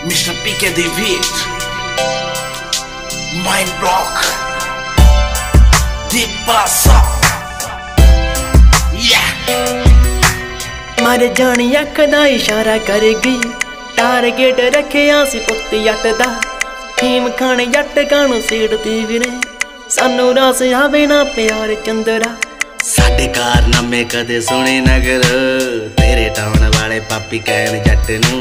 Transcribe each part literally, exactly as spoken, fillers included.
mister P K David, Mind Block, Deep Passa, yeah। मर जानी अख दा इशारा करेगी, टारगेट रखिया सी पुत्त जट दा। फीम खाने जट कानू सीड़दी वीरे, सानू रास आवे ना प्यार चंदरा। साडे कारनामे कदे सुने नगर, तेरे टाउन वाले पापी कहन जट नू।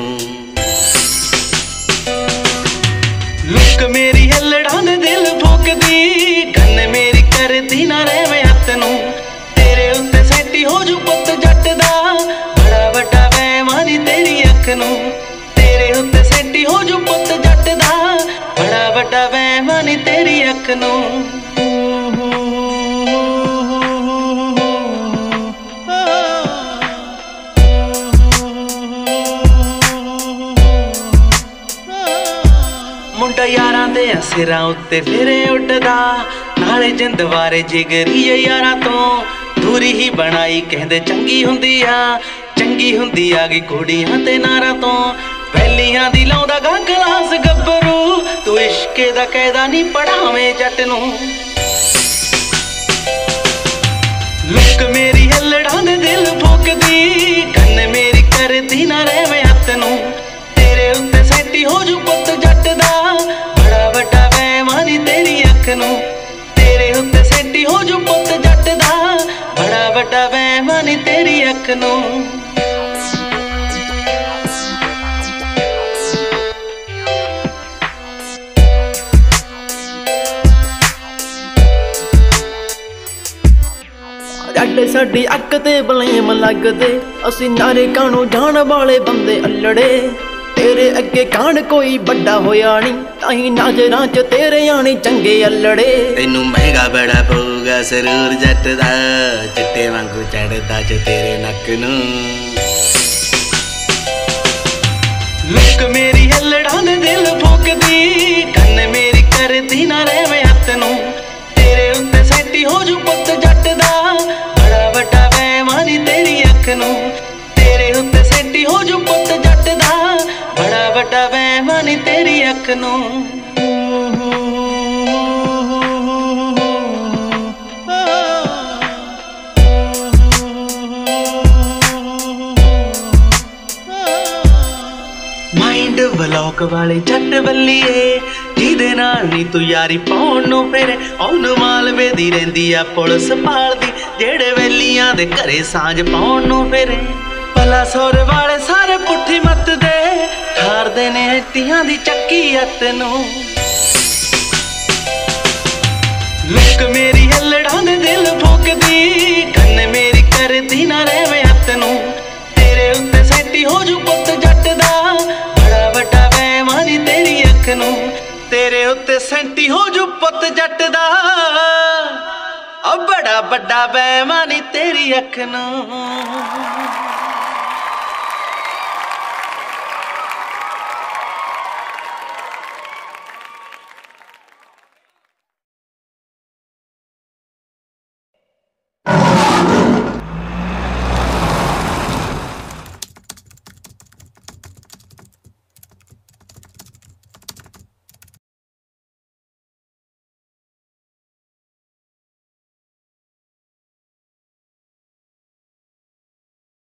लुक मेरी हलड़ा ने दिल फूकदी, गन मेरी करदी ना रहवे हत्थ नू। तेरे उत्ते सैटी हो जू पुत्त जट दा, बड़ा वड्डा बेईमानी तेरी अख नू। तेरे उत्ते सैटी हो जू पुत्त जट दा, बड़ा वड्डा बेईमानी तेरी अख नू। मुंडा यारां दे सिरां उत्ते फिरे उठदा, नाले जिंद वारे जिगरी यारां तो दूरी ही बनाई कहंदे चंगी हुंदी आ। चंगी हुंदी आ गई कुड़ियां ते नारां तो, वैलियां दी लाउंदा गा क्लास गब्बरू। तू इश्के दा कायदा नहीं पढ़ावें जट नू। लुक मेरी हलड़ा ने दिल फूकदी, गन मेरी करदी ना रहवे हत्थ नू। तेरे उत्ते सैटी हो जू पुत्त जट दा, बड़ा वड्डा बेईमानी तेरी अख नू। तेरे उत्ते सैटी हो जू पुत्त जट दा, बड़ा वड्डा बेईमानी तेरी अख नू। जट साडी अख ते बलेम लगदे, असी नारे कानू जान वाले बंदे अल्लड़े। तेरे अगे कान कोई बड़ा होया नहीं, ताही नजरां च तेरे आने चंगे अल्लड़े। तेनू महंगा बड़ा पऊगा सरूर जट दा, चिट्टे वांगू चढ़दा च तेरे नक नू। लुक मेरी हलड़ा ने दिल फूकदी, गन मेरी करदी ना रहवे हत्थ नू। तेरे उत्ते सैटी हो जू पुत्त जट दा, बड़ा वड्डा बेईमानी तेरी अख नू। तेरे उत्ते सैटी हो जू पुत्त जट दा, बड़ा वड्डा बेईमानी तेरी अख नू। माइंड ब्लॉक वाले जट बल्लीए, जिहदे नाल नी तू यारी पाउण नूं फिरे। ओनू मालवे दी रहिंदी आ पुलिस पालदी, जेड़े वेलियां दे घरे सांझ पाउण नूं फिरे। भला सौर वाले सारे पुट्ठी मत दे, हारदे ने हट्टियां दी चक्की हत्थ नू। लुक मेरी हलड़ा ने दिल फूकदी, गन मेरी करदी ना रहवे हत्थ नू। तेरे उत्ते सैटी हो जू पुत्त जट दा, बड़ा वड्डा बेईमानी तेरी अख नू। तेरे उत्ते सैटी हो जू पुत्त जट दा, बड़ा वड्डा बेईमानी तेरी अख नू।